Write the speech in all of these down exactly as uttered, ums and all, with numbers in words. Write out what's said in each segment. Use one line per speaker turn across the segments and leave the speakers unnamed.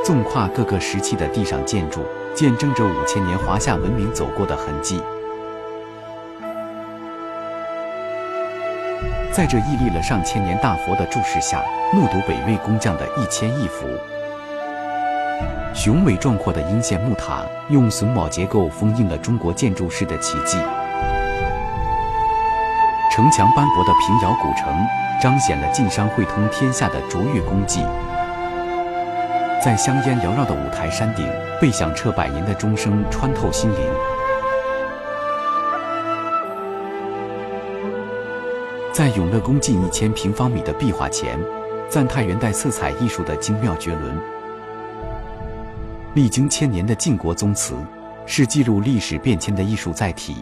纵跨各个时期的地上建筑，见证着五千年华夏文明走过的痕迹。在这屹立了上千年大佛的注视下，目睹北魏工匠的一千一幅。雄伟壮阔的阴线木塔，用榫卯结构封印了中国建筑师的奇迹。城墙斑驳的平遥古城，彰显了晋商汇通天下的卓越功绩。在香烟缭绕的五台山顶，被响彻百年的钟声穿透心灵。在永乐宫近一千平方米的壁画前，赞叹元代色彩艺术的精妙绝伦。历经千年的晋国宗祠，是记录历史变迁的艺术载体。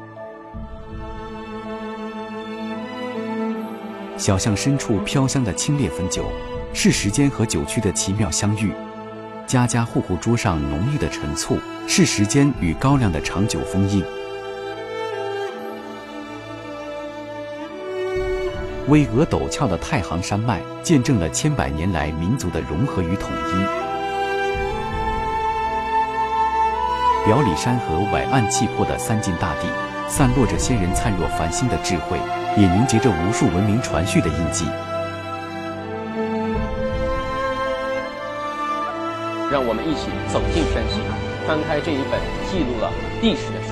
小巷深处飘香的清冽汾酒，是时间和酒曲的奇妙相遇；家家户户桌上浓郁的陈醋，是时间与高粱的长久封印。巍峨陡峭的太行山脉，见证了千百年来民族的融合与统一。表里山河伟岸气魄的三晋大地，散落着先人灿若繁星的智慧，也凝结着无数文明传续的印记。
让我们一起走进山西，翻开这一本记录了历史的